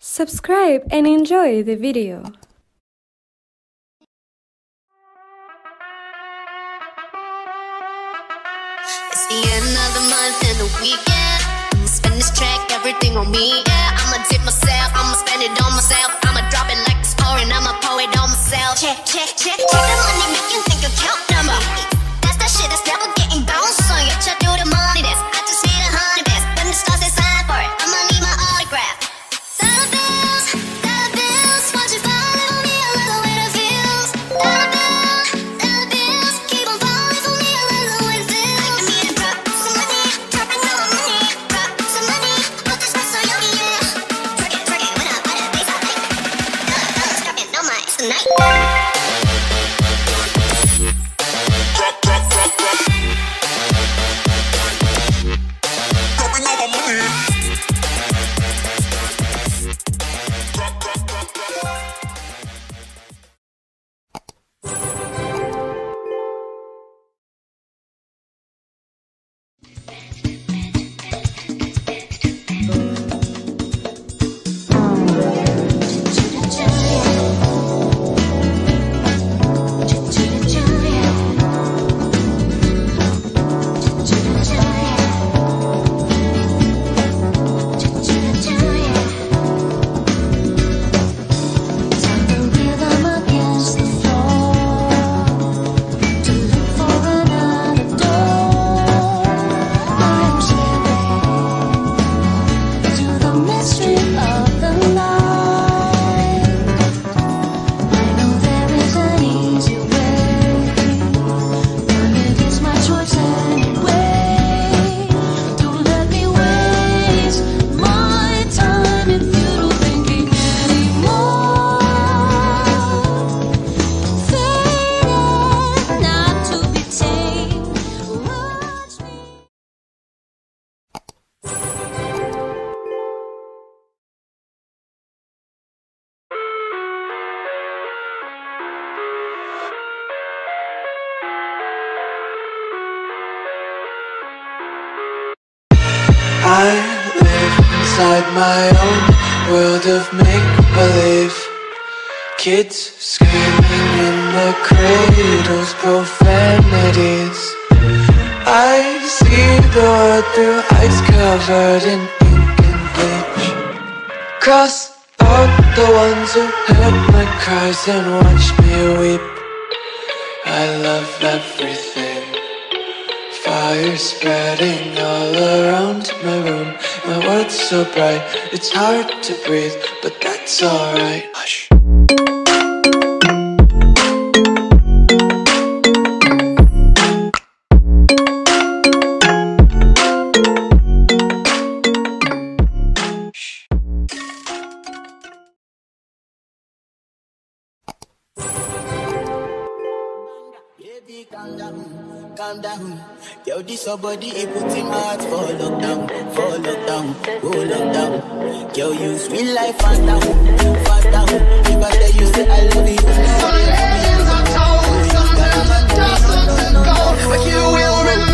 Subscribe and enjoy the video. It's the end of the month and the weekend. I'ma spend this track, everything on me, yeah. I'ma tip myself, I'ma spend it on myself. I'ma drop it like it's pouring, I'ma pour it on myself. Check, check, check, check the money, make you think account number. That's that shit that's never getting bounced on you. Check through the money, that's I just need 100 best. When the stars say sign for it, I'ma need my autograph. Dollar bills, watch it fall on me, I love the way it feels. Dollar bills, keep on falling for me, I love the way it feels. I need to drop some money, dropping all my money. Drop some money, put this mess on yogi, yeah. Twerk it, when I buy that bass, I like it. Dollars dropping on my, it's the night. I live inside my own world of make-believe. Kids screaming in the cradles, profanities. I see the world through ice covered in ink and bleach. Cross out the ones who heard my cries and watched me weep. I love everything. Fire spreading all around my room. My world's so bright, it's hard to breathe, but that's alright. Hush. Baby, calm down, calm down. Yo, this your body, it put him heart for lockdown, oh lockdown. Yo, you sweet life, fat down. If I tell you, say I love you. Some legends are told, some never dozens and gold, but you will remember.